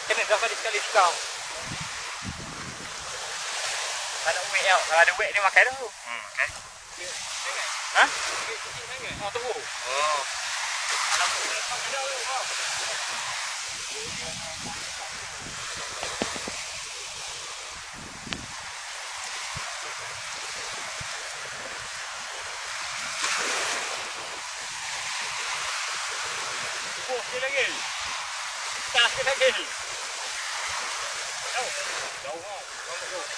Kena dah sekali tikam. Tak ada wek tau. Kalau ada wek ni makan dah tu. Kan? Ha? Kecil sangat. Oh tu. Oh. Oh, sikit lagi. Tak sikit lagi. Jauh. Jauh tau. Jauh.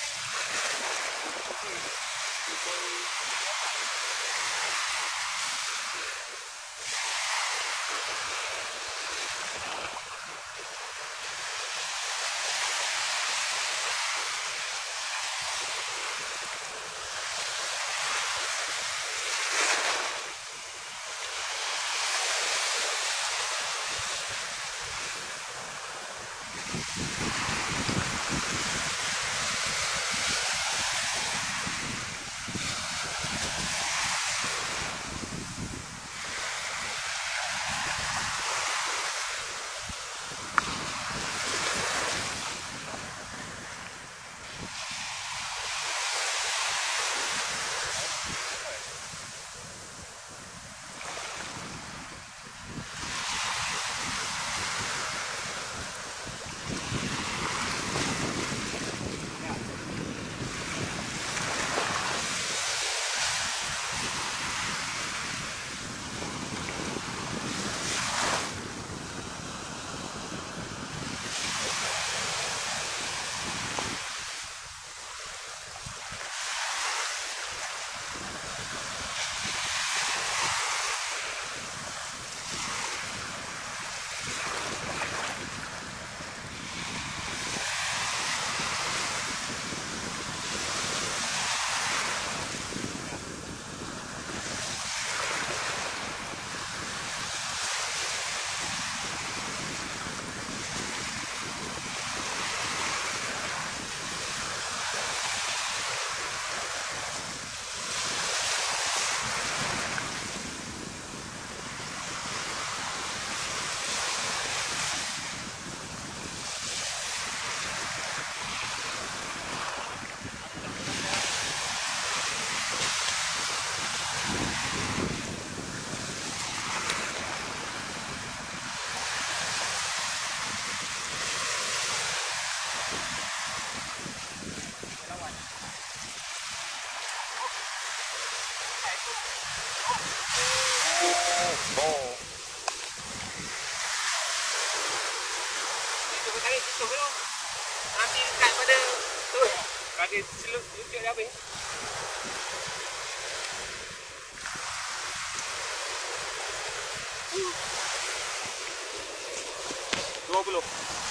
Tarik situ tu. Nanti dekat pada tu. Ada seluk dia habis. 20.